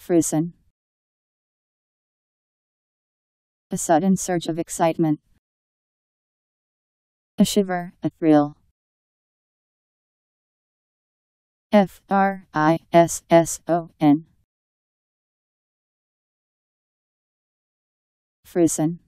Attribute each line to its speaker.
Speaker 1: Frisson. A sudden surge of excitement. A shiver, a thrill. Frisson. Frisson.